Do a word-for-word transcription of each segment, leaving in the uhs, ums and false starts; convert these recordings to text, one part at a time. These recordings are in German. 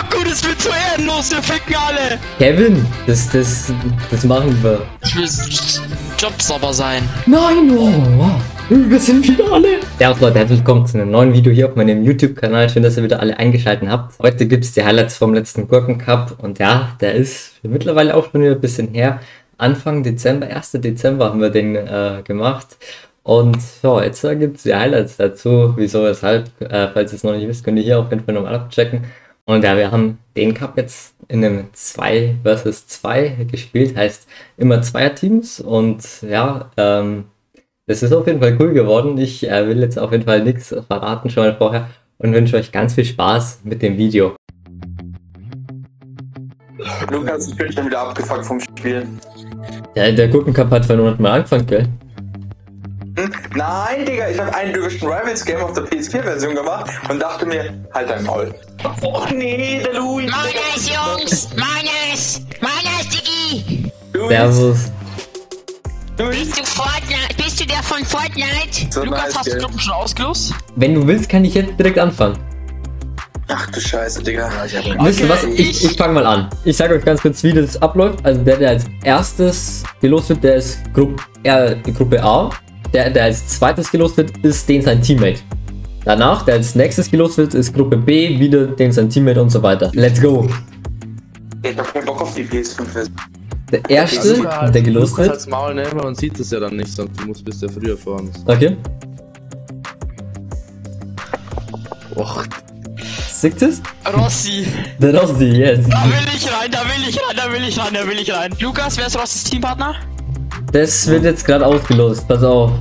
gut, es wird zu ehrenlos, wir ficken alle. Kevin, das, das, das machen wir. Ich will jobsauber sein. Nein, oh, wow. Wir sind wieder alle. Servus Leute, herzlich willkommen zu einem neuen Video hier auf meinem YouTube-Kanal. Schön, dass ihr wieder alle eingeschaltet habt. Heute gibt es die Highlights vom letzten Gurken-Cup. Und ja, der ist mittlerweile auch schon wieder ein bisschen her. Anfang Dezember, ersten Dezember haben wir den äh, gemacht. Und ja, jetzt äh, gibt es die Highlights dazu. Wieso, weshalb, äh, falls ihr es noch nicht wisst, könnt ihr hier auf jeden Fall nochmal abchecken. Und ja, wir haben den Cup jetzt in einem zwei versus zwei gespielt. Heißt immer Zweierteams. Und ja, ähm... das ist auf jeden Fall cool geworden. Ich äh, will jetzt auf jeden Fall nichts verraten schon mal vorher und wünsche euch ganz viel Spaß mit dem Video. Lukas, ich bin schon wieder abgefuckt vom Spielen. Ja, der Gurken-Cup hat vor einem Monat mal angefangen, gell? Hm? Nein, Digga, ich habe ein Division Rivals Game auf der P S vier Version gemacht und dachte mir, halt dein Maul. Och nee, der Louis. Meines, Jungs! Meines! Meines, Diggi! Servus. Bist du Fortnite? Bist du der von Fortnite? So Lukas, nice, hast du gell? Gruppen schon ausgelost? Wenn du willst, kann ich jetzt direkt anfangen. Ach du Scheiße, Digga. Wisst ihr was? Ich, ich fange mal an. Ich sage euch ganz kurz, wie das abläuft. Also der, der als erstes gelost wird, der ist Gruppe, äh, die Gruppe A. Der, der als zweites gelost wird, ist den sein Teammate. Danach, der als nächstes gelost wird, ist Gruppe B, wieder den sein Teammate und so weiter. Let's go. Ich hab keinen Bock auf die P S fünf Version. Der erste, der gelost wird. Das Maul nehmen, man sieht das ja dann nicht, sonst du musst bis der früher fahren. Okay. Och, Sieht es? Rossi! Der Rossi, yes. Da will ich rein, da will ich rein, da will ich rein, da will ich rein. Lukas, wer ist Rossis Teampartner? Das wird jetzt gerade ausgelost, pass auf.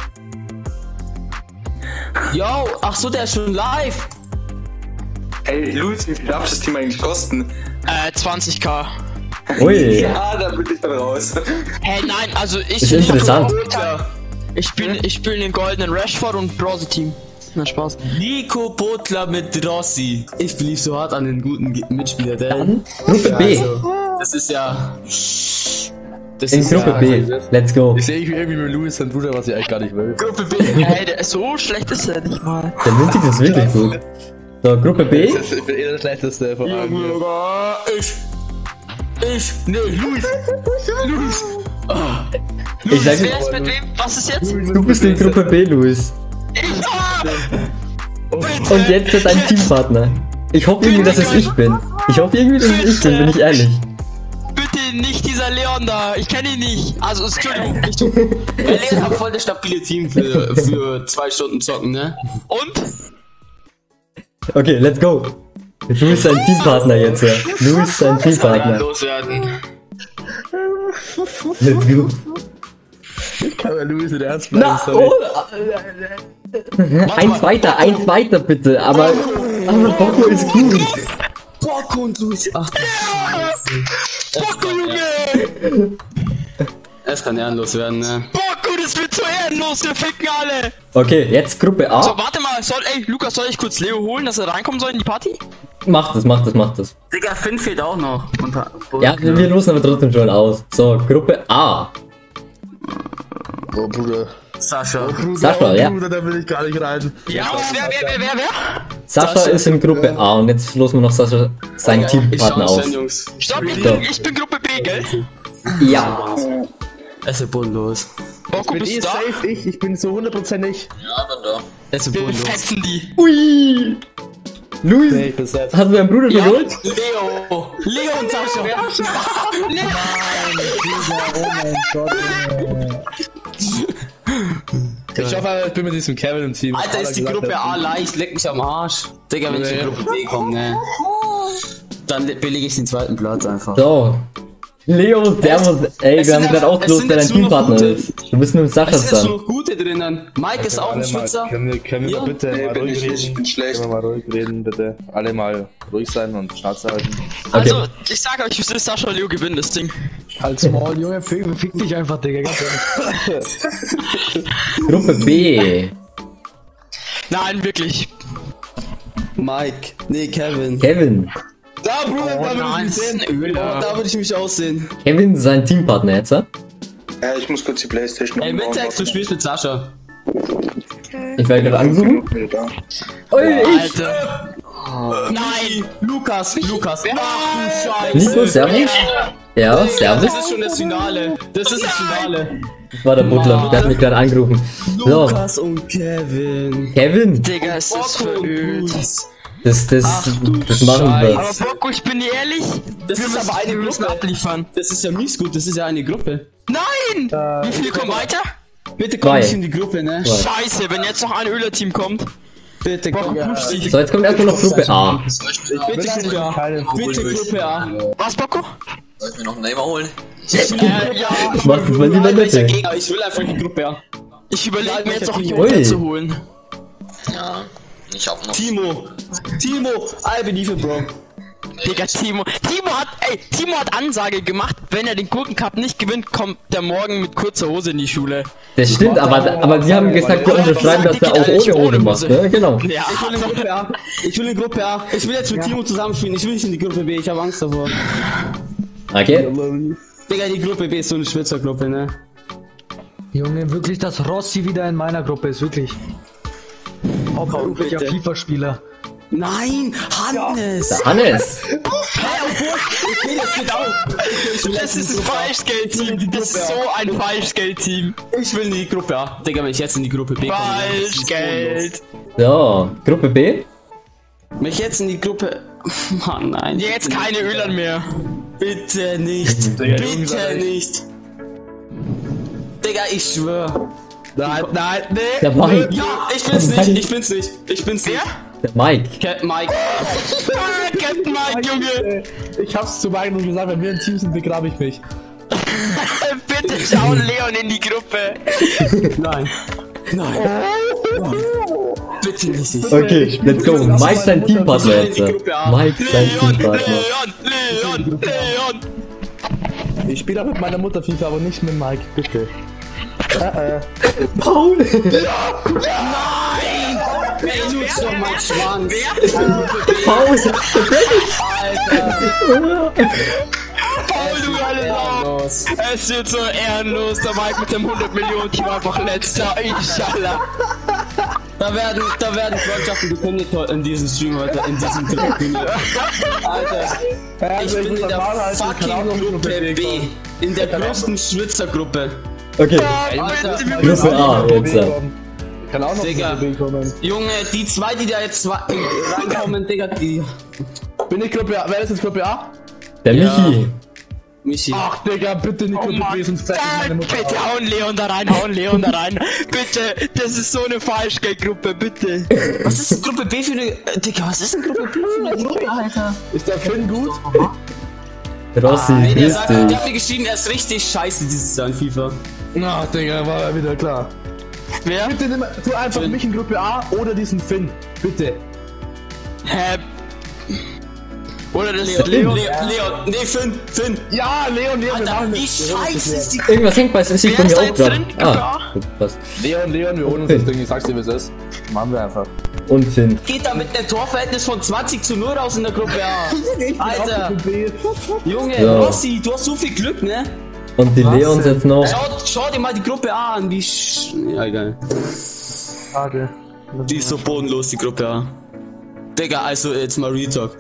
Yo, ach so, der ist schon live. Ey, Louis, wie viel darf das Team eigentlich kosten? Äh, zwanzig k. Ui. Ja, da bin ich dann raus. Hey, nein, also ich... Ist interessant. Ich spiele ich spiel den goldenen Rashford und Brose Team. Na, Spaß. Nico Butler mit Rossi. Ich believe so hart an den guten Ge- Mitspieler, der. Dann Gruppe B. Also, das ist ja. Das In ist Gruppe ja, B. Let's go. ich sehe mich irgendwie mit Louis sein Bruder, was ich eigentlich gar nicht will. Gruppe B. Hey, der ist so schlecht ist er nicht mal. Der Winzig ist wirklich gut. So, Gruppe B. Das ist eh das schlechteste von allen. hier. Ich. Ich. Nee, Luis. Luis. Ah. Ich sag, Wer ist mit wem? Was ist jetzt? du bist in Gruppe B, Luis. Ich! Ah! Bitte! Und jetzt ist dein Teampartner. Ich hoffe irgendwie, dass es ich bin. Ich hoffe irgendwie, dass es ich bin, bin ich ehrlich. Bitte nicht dieser Leon da, ich kenne ihn nicht. Also, Entschuldigung, ich tu. Wir haben voll das stabile Team für, für zwei Stunden zocken, ne? Und? Okay, let's go. Du bist ein Teampartner jetzt, ja. Du bist ein Kann ja Teampartner. loswerden. Let's go. Kann der Louis nicht ernst bleiben, Na, sorry. oh, eins weiter, eins weiter bitte, aber, aber Bocco ist gut. Bock und Luis. Ach, Bocco, Junge! es kann ehrenlos werden, ne? Bocco, das wird zu ehrenlos, wir ficken alle! Okay, jetzt Gruppe So, A. warte mal, soll, ey, Lukas, soll ich kurz Leo holen, dass er reinkommen soll in die Party? Macht das, macht das, macht das. Digga, Finn fehlt auch noch. Ja, wir losen aber trotzdem schon aus. So, Gruppe A. Oh Bruder. Sascha. Bruder, Sascha, oh, ja. Bruder, da will ich gar nicht rein. Ja, wer, wer, wer, wer, wer? Sascha Sascha ist in Gruppe A und jetzt losen wir noch Sascha seinen Teampartner aus. Jungs. Stopp, ich So. bin, ich bin Gruppe B, gell? Ja. Es ist bodenlos. Bocco, Bin bist eh du da? safe, ich, ich bin so hundertprozentig. Es ist Wir bodenlos. fetzen die. Ui. Luis, Nee, ich bin safe. hast du deinen Bruder Ja. geholt? Leo. Leo und Sascha. Ich hoffe, ich bin mit diesem Kevin im Team. Alter, ist die Gruppe A leicht. Leck mich am Arsch. Digga, wenn ich in Nee. Gruppe B komme, ne? Dann belege ich den zweiten Platz einfach. So. Leo, Servus. Ey, Es wir haben sind gerade jetzt- ausgelost, es sind wer dein jetzt nur noch Teampartner gute. ist. Du bist mit dem Sascha Es sind jetzt zusammen. nur gute drinnen. Mike ist auch ein Schwitzer. Können wir, können wir Ja. bitte Nee, mal bin ruhig ich reden? nicht, ich bin schlecht. Können wir mal ruhig reden, bitte? Alle mal ruhig sein und Schnauze halten. Also, ich sag euch, wie ist Sascha und Leo gewinnen das Ding. Als Maul, Junge, fick, fick dich einfach, Digga. Ganz ehrlich. Gruppe B. Nein, wirklich. Mike. Nee, Kevin. Kevin. Da, Bruder, Oh da würde nein, ich mich sehen. Öler. Da würde ich mich aussehen. Kevin, sein Teampartner jetzt, ja? Ja, ich muss kurz die Playstation Ey, umbauen. Mittex, du spielst mit Sascha. Ich werde gerade angesucht. Wieder da. Ui, ich. Alter. Nein! Lukas, Lukas. Ach du Nico, Scheiße. servus. Ja, servus. Das ist schon das Finale. Das ist das Finale. Das war der Butler, der hat mich gerade angerufen. So, Lukas und Kevin. Kevin, Digga, ist das Bocco und verölt. Luis. das, das, Ach du das machen wir. Aber Bocco, ich bin dir ehrlich. Das wir ist müssen, aber eine wir müssen Gruppe. abliefern. Das ist ja mies gut, das ist ja eine Gruppe. Nein! Wie viele kommen weiter? Bitte komm Zwei. nicht in die Gruppe, ne? Zwei. Scheiße, wenn jetzt noch ein Öler-Team kommt. Bitte Bocco, komm. prüf dich. So, jetzt kommt erstmal noch Gruppe A. Bitte Gruppe A. Bitte Gruppe A. Was, Bocco? Soll ich mir noch einen Neymar holen? Äh, ja. Mach das mal lieber Welcher nett. Gegner? Ich will einfach die Gruppe A. Ich überlege mir jetzt noch Ui. Jota zu holen. Ja, ich hab noch. Timo. Timo. I believe it, Bro. Digga, Timo. Timo hat, ey, Timo hat Ansage gemacht, wenn er den Gurkencup nicht gewinnt, kommt der morgen mit kurzer Hose in die Schule. Das stimmt, aber, aber die haben gesagt, wir unterschreiben, dass er auch ohne Hose macht, ne? Genau. Ja, Ich will in Gruppe A. Ich will in Gruppe A. Ich will jetzt mit Timo zusammenspielen. Ich will nicht in die Gruppe B. Ich habe Angst davor. Okay. Digga, die Gruppe B ist so eine Schwitzergruppe, ne? Junge, wirklich, dass Rossi wieder in meiner Gruppe ist, wirklich. Hauptberuflicher bitte. FIFA-Spieler. Nein, Hannes! Hannes. Hey, ich will jetzt mit auf! das ist ein Falschgeld-Team. Das ist so ein Falschgeld-Team. Ich will in die Gruppe A. Digga, wenn ich jetzt in die Gruppe B komme. Falschgeld. So, Gruppe B. Wenn ich jetzt in die Gruppe... Mann, nein. Jetzt keine Ölern mehr. Bitte nicht. Bitte nicht. Digga, ich schwör. Nein, nein, nee. Der Mike. Ja, ich bin's nicht. Ich bin's nicht. Ich bin's nicht. Der Mike. Captain Mike. Ah, Captain Mike, Junge. Ich hab's zu Mike und gesagt, wenn wir ein Team sind, begrabe ich mich. Bitte schau Leon in die Gruppe. Nein. Nein. Bitte nicht. Okay, let's go. Mike sein Teampartner jetzt. Mike sein Leon, Teampartner. Leon, Leon, Leon. Ich spiele auch mit meiner Mutter FIFA, aber nicht mit Mike, bitte. Äh, äh. Paul. Ey, nutz doch mal Schwanz. Paul. Paul, du alle Sau. Los. Es wird so ehrenlos. Der Mike mit dem hundert Millionen Team einfach letzter. Inshallah. Da werden, da werden Freundschaften gekündigt heute in diesem Stream heute, in diesem Stream. Alter, ich bin in der fucking Gruppe B. In der größten Schwitzergruppe. Okay, Alter, Gruppe A jetzt. Kann auch noch Digga. zu B kommen. Junge, die zwei, die da jetzt zwei- reinkommen, Digga, die... Bin ich Gruppe A? Wer ist jetzt Gruppe A? Der Michi. Michi. Ach, Digga, bitte nicht Oh Gruppe B, Mann, sonst zeig ich meine Mutter. bitte hauen Leon da rein, hauen Leon da rein. Bitte, das ist so eine Falschgeldgruppe, bitte. Was ist Gruppe B für eine... äh, Digga, was ist denn Gruppe B für eine Gruppe, Alter? Ist der Finn gut? Rossi, Nee, der grüß sagt, der dich. hat mir geschrieben, er ist richtig scheiße dieses Jahr in FIFA. Na, Digga, war wieder klar. Wer? Bitte nimm, tu einfach Finn. mich in Gruppe A oder diesen Finn. Bitte. Hä? Oder das Leon, Leon? Leon, Leon, nee, Finn, Finn. Ja, Leon, Leon, wir Alter, machen wie das. scheiße ist die... Irgendwas hängt bei sich bei Wer ist mir da auch jetzt gerade. drin? Ah, gut, passt. Leon, Leon, wir holen uns das Ding. Ich sag's dir, wie es ist. Machen wir einfach. Und Finn. Geht da mit einem Torverhältnis von zwanzig zu null raus in der Gruppe A. Alter, Junge, Ja. Rossi, du hast so viel Glück, ne? Und die Leons jetzt noch. Schau, schau dir mal die Gruppe A an, wie sch... Ja, egal. Schade. Die ist so bodenlos, die Gruppe A. Digga, also jetzt mal Real Talk.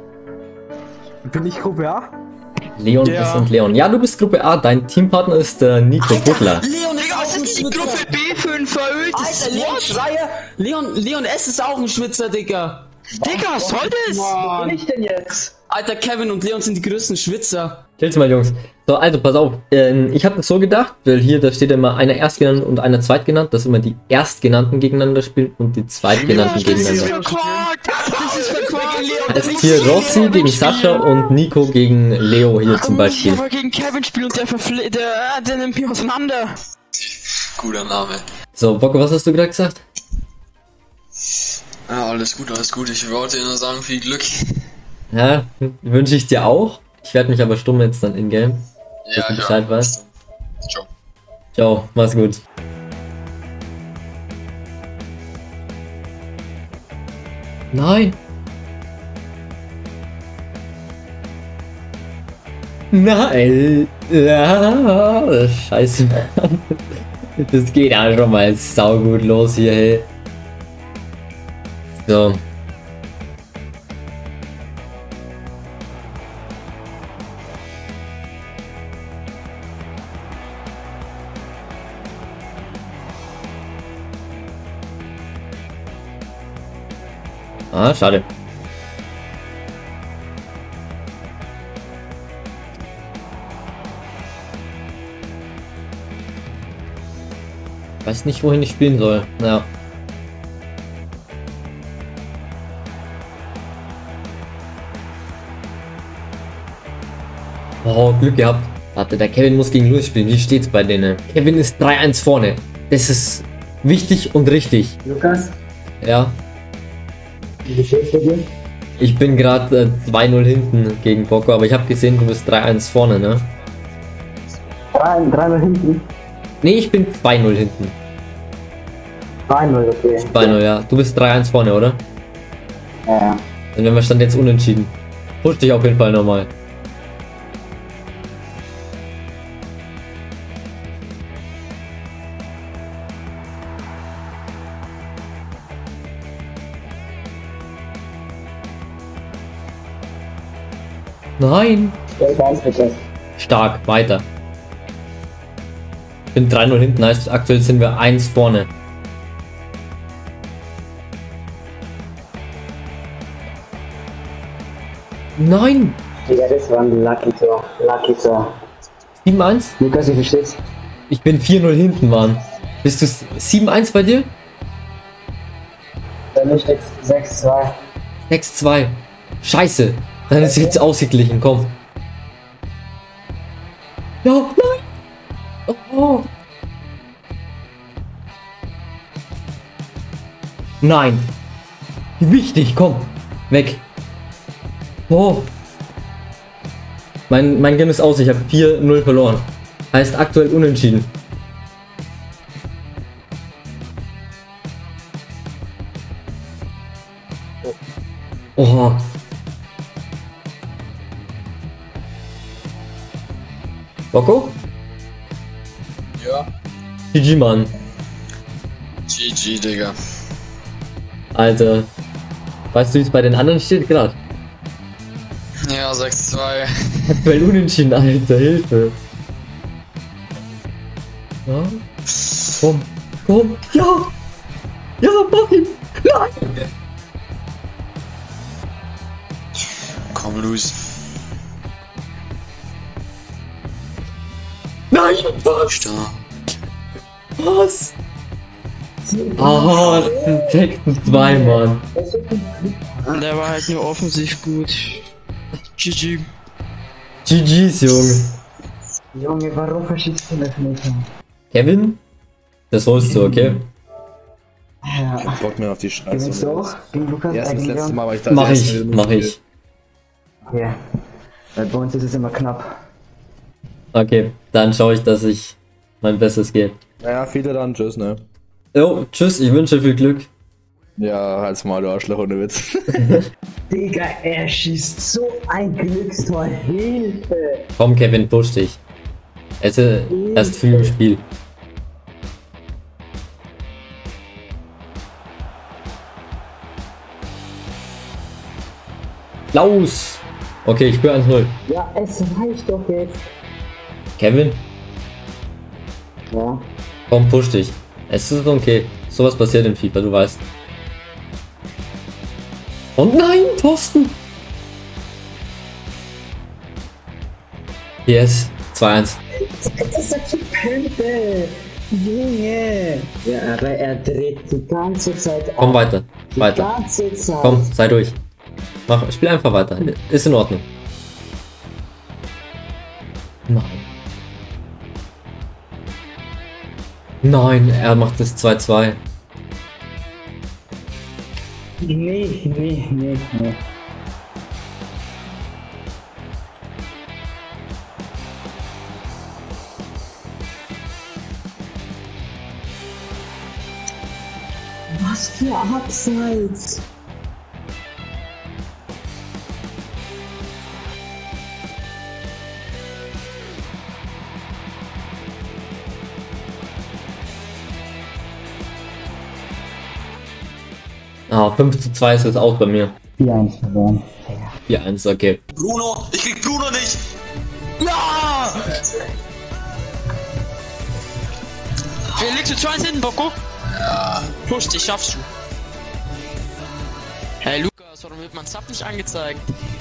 Bin ich Gruppe A? Leon Ja. S und Leon. Ja, du bist Gruppe A. Dein Teampartner ist der Nico Butler. Leon Digga, was ist die Gruppe B für ein veröltes Alter, Leon Wort? Schreier, Leon, Leon S ist auch ein Schwitzer, Digga. Digga, was soll das? Mann. ich denn jetzt? Alter, Kevin und Leon sind die größten Schwitzer. Chill's mal, Jungs. So, also, pass auf. Ähm, ich habe das so gedacht, weil hier, da steht immer einer Erstgenannt und einer Zweitgenannt, dass immer die Erstgenannten gegeneinander spielen und die Zweitgenannten Das ist gegeneinander. verquakt. Das ist verquakt. Das ist hier Rossi gegen Sascha und Nico gegen Leo hier zum Dann muss ich Beispiel. aber gegen Kevin spielen und der verfl... Der, der nimmt mich auseinander. Guter Name. So, Bocco, was hast du gerade gesagt? Ja, alles gut, alles gut. Ich wollte dir nur sagen, viel Glück. Ja, wünsche ich dir auch. Ich werde mich aber stumm jetzt dann in-game. Ja, du Bescheid weißt. Ciao. Ciao, mach's gut. Nein. Nein. Ja, scheiße, Mann. Das geht ja schon mal saugut los hier, hey. So. Ah, schade. Weiß nicht, wohin ich spielen soll. Ja. Oh, Glück gehabt. Warte, der Kevin muss gegen Luis spielen. Wie steht's bei denen? Kevin ist drei eins vorne. Das ist wichtig und richtig. Lukas? Ja. Wie steht's bei dir? Ich bin gerade äh, zwei null hinten gegen Bocco, aber ich habe gesehen, du bist drei eins vorne, ne? drei null hinten? Nee, ich bin zwei null hinten. zwei null, okay. zwei null, ja. Du bist drei eins vorne, oder? Ja, ja. Dann wären wir Stand jetzt unentschieden. Push dich auf jeden Fall nochmal. Nein! Stark, weiter. Ich bin drei null hinten, heißt aktuell sind wir eins vorne. Nein! Ja, das war ein Lucky Tor. Lucky Tor. sieben eins? Lukas, wie verstehst? Ich bin vier null hinten, Mann. Bist du sieben eins bei dir? Bei mir steht sechs zwei. sechs zwei. Scheiße. Dann ist jetzt ausgeglichen, komm. Ja, nein! Oh. Nein! Wichtig, komm! Weg! Oh! Mein, mein Game ist aus, ich habe vier null verloren. Heißt aktuell unentschieden. Oha! Bocco? Ja. G G, Mann. G G, Digga. Alter. Weißt du, wie es bei den anderen steht gerade? Ja, sechs zwei. Aktuell unentschieden, Alter. Hilfe. Ja. Komm. Komm. Ja. Ja, mach ihn. Nein. Komm, Luis. Nein, was? Stark. Was? Ah, das sind sechs zwei, Mann. Der war halt nur offensiv gut. G G. G G's, Junge. Junge, warum verschießt du das nicht? Kevin? Das holst du, okay? Ja. Ich Bock mehr auf die Scheiße. Gewinnst du auch? Gegen Lukas? Erst Äh, das gegen letzte Leon? Mal, weil ich da Mach das ich, erste Mal mach ich. Ja. Weil bei uns ist es immer knapp. Okay, dann schaue ich, dass ich mein Bestes gebe. Naja, viele dann, tschüss, ne? Jo, tschüss, ich wünsche viel Glück. Ja, halt's mal, du Arschloch, ohne Witz. Digga, er schießt so ein Glückstor. Hilfe! Komm, Kevin, push dich. Es ist erst früh im Spiel. Klaus! Okay, ich führe eins null. Ja, es reicht doch jetzt. Kevin, Ja. komm, push dich. Es ist okay. Sowas passiert in FIFA, du weißt. Und nein, Thorsten! Yes, zwei eins. Das ist so Pömpel. Junge. Ja, aber er dreht die ganze Zeit ab. Komm weiter, Die weiter. ganze Zeit. Komm, sei durch. Mach, spiel einfach weiter. Ist in Ordnung. Nein. Nein, er macht es zwei zwei. Nee, nee, nee, nee. Was für Abseits. Ah, fünf zu zwei ist jetzt auch bei mir. vier eins verloren. vier eins, okay. Bruno, ich krieg Bruno nicht! Ja! Felix, du zwei hinten, Bocco? Ja. Push dich, schaffst du. Hey Lukas, warum wird mein Sub nicht angezeigt?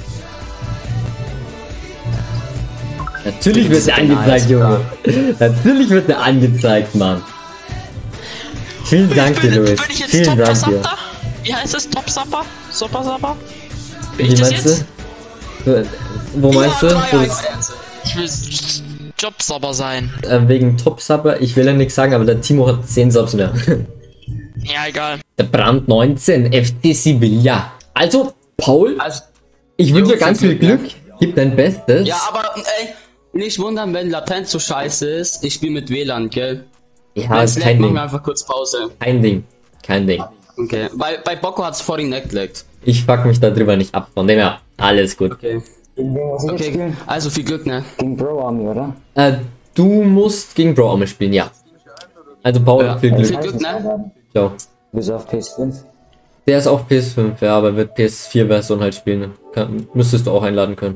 Natürlich wird er angezeigt, Junge. Natürlich wird er angezeigt, Mann. Vielen Dank dir, Luis. Bin ich jetzt Vielen Dank dir. Top-Sapper? Wie heißt es? Top-Sapper? Super-Sapper? Bin Wie ich das meinst jetzt? du? Wo meinst Ja, du? ja, Wo ja, ist- Ich will Job-Sapper sein. äh, wegen Top-Subber, ich will ja nichts sagen, aber der Timo hat zehn Subs mehr. Ja, egal. Der Brand neunzehn, F C Sevilla. Also, Paul, Also, ich wünsche dir Jungs, ganz viel Glück, Glück. Gib dein Bestes. ja, aber ey, nicht wundern, wenn Latenz so scheiße ist. Ich spiele mit W L A N, gell? Ja, Wenn's ist leckt, kein machen Ding. wir einfach kurz Pause. Kein Ding. Kein Ding. Okay. Bei, bei Bocco hat's vorhin nicht geleckt. Ich fuck mich darüber nicht ab. Von dem her, alles gut. Okay. Gegen wen muss ich jetzt Okay, spielen? also viel Glück, ne? Gegen Bro Army, oder? Äh, du musst gegen Bro Army spielen, ja. Also, Paul, Ja. viel Viel Glück. Glück, ne? Ciao. Bis auf P S fünf. Der ist auch P S fünf, ja, aber wird P S vier Version halt spielen. Kann, müsstest du auch einladen können.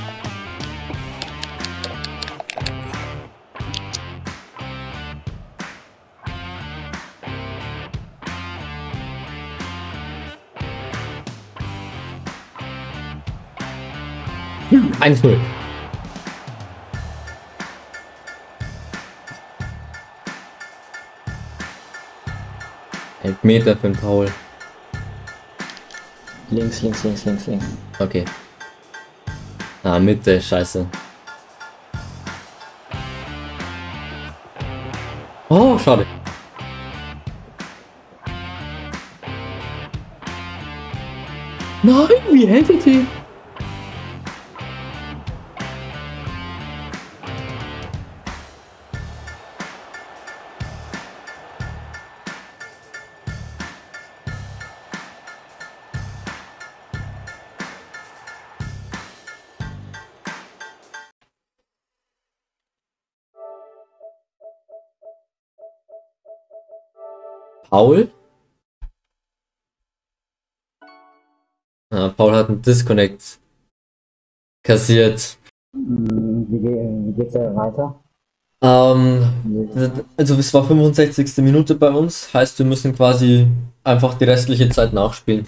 eins null. Elfmeter für den Paul. Links, links, links, links, links. Okay. Ah, Mitte, scheiße. Oh, schade. Nein, wie hält er den? Paul? Ah, Paul hat einen Disconnect kassiert. Wie, ge- wie geht's da weiter? Ähm, also es war fünfundsechzigste Minute bei uns, heißt wir müssen quasi einfach die restliche Zeit nachspielen.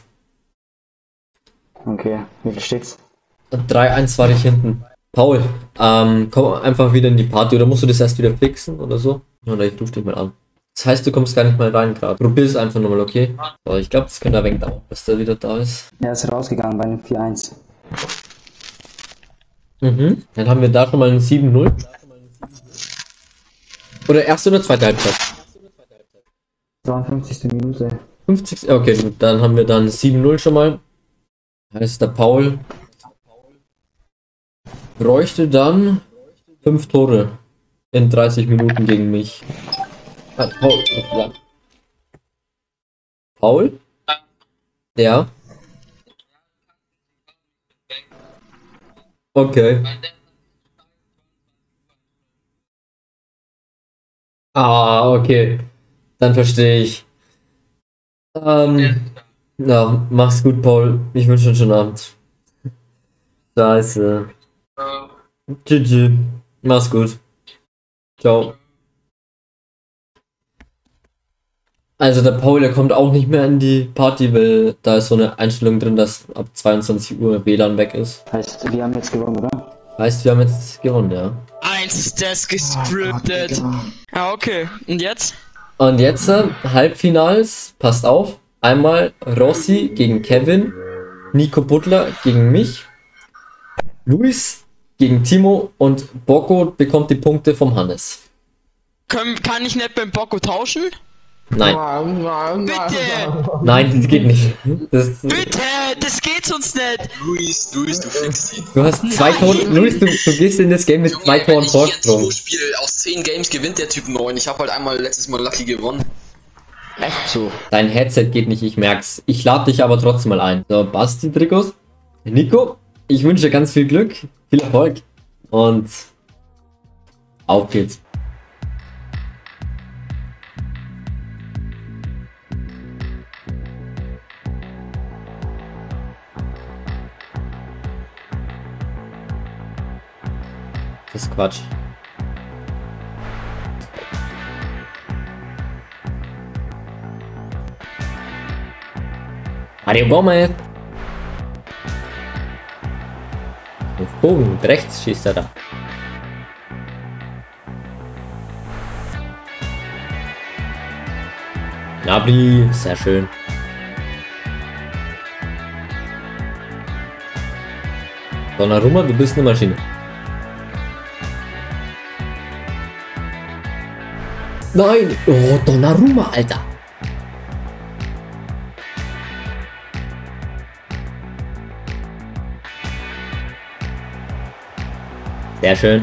Okay, wie viel steht's? drei eins war ich hinten. Paul, ähm, komm einfach wieder in die Party oder musst du das erst wieder fixen oder so? Oder ich rufe dich mal an. Das heißt, du kommst gar nicht mal rein gerade. Probier es einfach nochmal, okay? So, ich glaube, das könnte ein wenig dauern, bis der wieder da ist. Er ist rausgegangen bei einem vier eins. Mhm. Dann haben wir da schon mal ein sieben null. Oder erste oder zweite Halbzeit? zweiundfünfzigste Minute. fünfzig. Okay, gut, dann haben wir dann sieben null schon mal. Heißt der Paul bräuchte dann fünf Tore in dreißig Minuten gegen mich. Ah, Paul. Ja. Paul? Ja. Okay. Ah, okay. Dann verstehe ich. Ähm, ja, mach's gut, Paul. Ich wünsche dir einen schönen Abend. Scheiße. G G. Mach's gut. Ciao. Also der Paul, der kommt auch nicht mehr in die Party, weil da ist so eine Einstellung drin, dass ab zweiundzwanzig Uhr W L A N weg ist. Heißt, wir haben jetzt gewonnen, oder? Heißt, wir haben jetzt gewonnen, ja. Eins ist das gescriptet. Ja, okay. Und jetzt? Und jetzt äh, Halbfinals, passt auf. Einmal Rossi gegen Kevin, Nico Butler gegen mich, Luis gegen Timo und Bocco bekommt die Punkte vom Hannes. Können, kann ich nicht beim Bocco tauschen? Nein, Bitte! nein, das geht nicht. Das, Bitte! Das geht sonst nicht! Luis, Luis, du fickst ihn. du hast zwei Tore, Luis, du, du gehst in das Game mit zwei Junge, wenn Toren ich jetzt so Vorsprung. spiele, aus zehn Games gewinnt der Typ neun. Ich habe halt einmal letztes Mal Lucky gewonnen. Echt so. Dein Headset geht nicht, ich merk's. Ich lade dich aber trotzdem mal ein. So, Basti, Trikots. Nico, ich wünsche dir ganz viel Glück, viel Erfolg und auf geht's. Das ist Quatsch. Mario Gomez. Auf Bogen, rechts schießt er da. Gnabry, sehr schön. Donnarumma, du bist eine Maschine. Nein! Oh, Donnarumma, Alter! Sehr schön.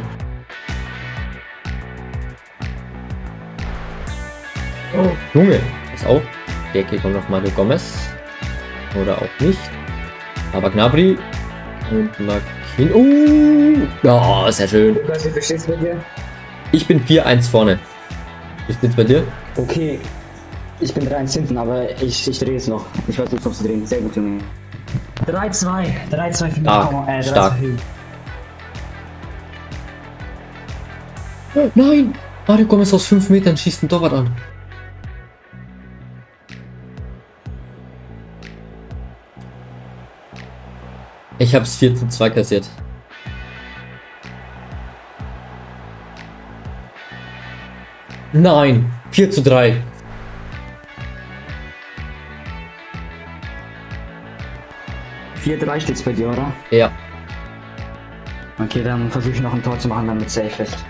Oh, Junge, pass auf. Die Ecke kommt noch Mario Gomez. Oder auch nicht. Aber Gnabry. Und Marquinhos. Uh, ja, sehr schön. Lukas, wie bestehst du bei dir? Ich bin vier eins vorne. Wie steht's bei dir? Okay. Ich bin drei eins hinten, aber ich, ich drehe es noch. Ich weiß nicht, ob zu drehen. Sehr gut, Junge. drei zwei. drei zwei für mich. Ah, äh, stark. drei zwei. Oh, nein! Mario Gomez aus fünf Metern schießt einen Torwart an. Ich hab's vier zu zwei kassiert. Nein! vier zu drei. vier drei steht's bei dir, oder? Ja. Okay, dann versuche ich noch ein Tor zu machen, damit es safe ist.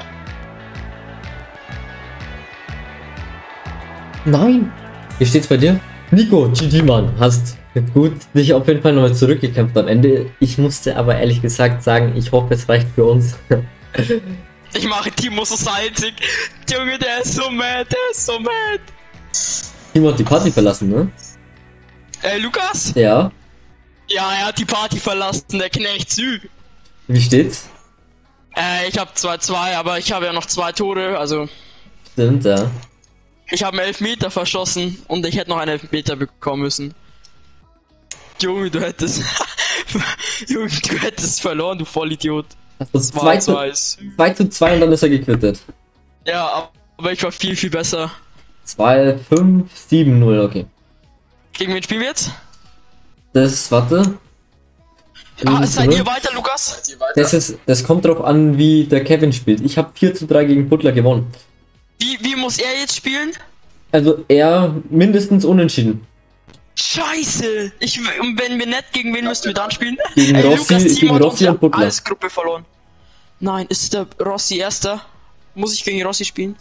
Nein! Wie steht's bei dir? Nico, G G Mann, hast gut dich auf jeden Fall nochmal zurückgekämpft am Ende. Ich musste aber ehrlich gesagt sagen, ich hoffe es reicht für uns. Ich mache Timo so salzig. Junge, der ist so mad, der ist so mad. Timo hat die Party verlassen, ne? Äh, Lukas? Ja. Ja, er hat die Party verlassen, der Knecht Süd. Wie steht's? Äh, ich habe zwei zwei, aber ich habe ja noch zwei Tore, also... Stimmt, ja. Ich habe einen Elfmeter verschossen und ich hätte noch einen Elfmeter bekommen müssen. Junge, du hättest... Junge, du hättest verloren, du Vollidiot. Also zwei zu zwei und dann ist er gequittet. Ja, aber ich war viel, viel besser. zwei, fünf, sieben, null, okay. Gegen wen spielen wir jetzt? Das, warte. Ah, seid ihr weiter, Lukas? Das, ist, das kommt drauf an, wie der Kevin spielt. Ich habe vier zu drei gegen Butler gewonnen. Wie, wie muss er jetzt spielen? Also er mindestens unentschieden. Scheiße! Ich, und wenn wir nicht, gegen wen müssten wir dann spielen? Gegen Ey, Rossi, Lukas, gegen Timo hat Rossi und Butler. alles Gruppe verloren. Nein, ist der Rossi erster? Muss ich gegen Rossi spielen?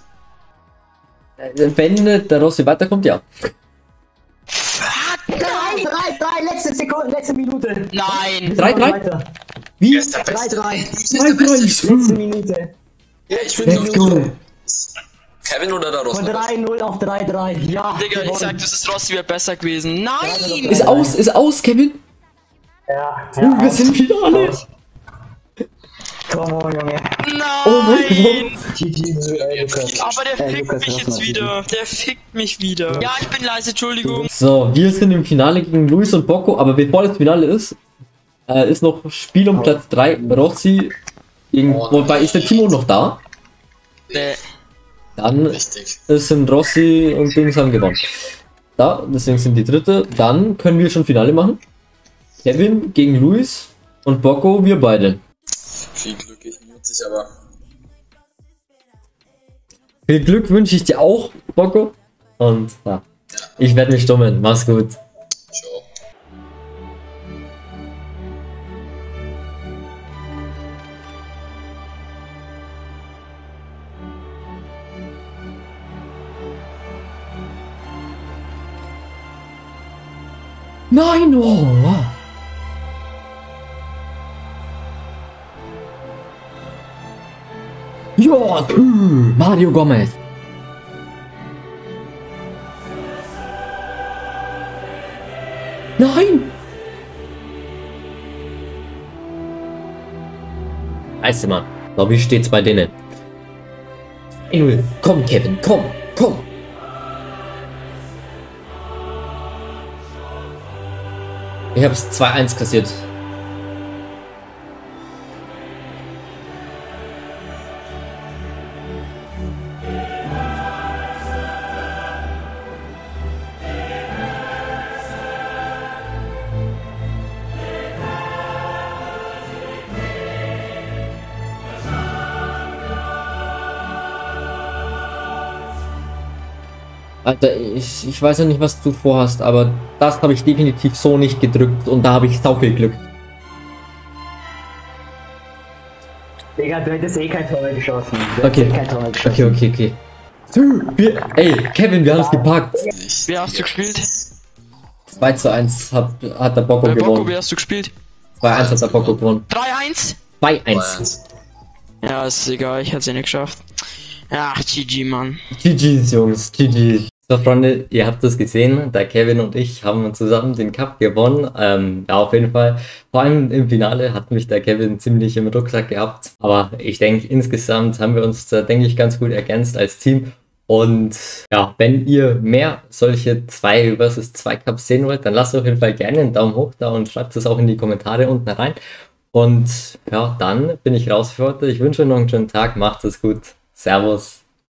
Wenn der Rossi weiterkommt, ja. Fuck, drei drei drei, letzte Sekunde, letzte Minute. nein! drei drei? Wie? drei drei. drei drei ist Letzte Minute. Ja, ich bin Let's go. Kevin oder der Von Rossi? drei null auf drei drei. Ja. Digga, ich gewonnen. sag, das ist Rossi wäre besser gewesen. Nein! Ist aus, ist aus, Kevin. Ja, Uh, ja, wir aus. sind wieder alle. Aus. Komm on, Junge. Oh mein Nein! G G, ey, Lukas. Aber der Ey, fickt Lukas, mich lass jetzt mal, wieder. Der fickt mich wieder. Ja, ich bin leise, Entschuldigung. So, wir sind im Finale gegen Luis und Bocco, aber bevor das Finale ist, äh, ist noch Spiel um Platz drei. Rossi gegen, wobei ist der Timo noch da? Nee. Dann Richtig. sind Rossi und Dings haben gewonnen. Da, deswegen sind die dritte. Dann können wir schon Finale machen. Kevin gegen Luis und Bocco, wir beide. Viel Glück, ich mute sich aber. Viel Glück wünsche ich dir auch, Bocco. Und ja, ich werde mich stummen. Mach's gut. Ciao. Nein, oh. Ja, äh, Mario Gomez. Nein! Weißt du mal, so, wie steht's bei denen? zwei null. Komm, Kevin, komm, komm. Ich hab's zwei eins kassiert. Alter, ich, ich weiß ja nicht, was du vorhast, aber das habe ich definitiv so nicht gedrückt und da habe ich sau viel Glück. Digga, du hättest eh kein Tor mehr geschossen. Du Okay. hättest eh kein Tor mehr geschossen. Okay, okay, okay. So, wir, ey, Kevin, wir haben es gepackt. Wer hast du gespielt? zwei zu eins hat, hat der Bocco Bei Bocco, gewonnen. wer hast du gespielt? zwei eins hat der Bocco gewonnen. drei eins? zwei eins. Ja, ist egal, ich hab's ja nicht geschafft. Ach, G G, Mann. G G's, Jungs, G G. So, Freunde, ihr habt das gesehen, der Kevin und ich haben zusammen den Cup gewonnen. Ähm, ja, auf jeden Fall. Vor allem im Finale hat mich der Kevin ziemlich im Rucksack gehabt. Aber ich denke, insgesamt haben wir uns da, denke ich, ganz gut ergänzt als Team. Und ja, wenn ihr mehr solche zwei versus zwei Cups sehen wollt, dann lasst auf jeden Fall gerne einen Daumen hoch da und schreibt es auch in die Kommentare unten rein. Und ja, dann bin ich raus für heute. Ich wünsche euch noch einen schönen Tag, macht es gut. Servus.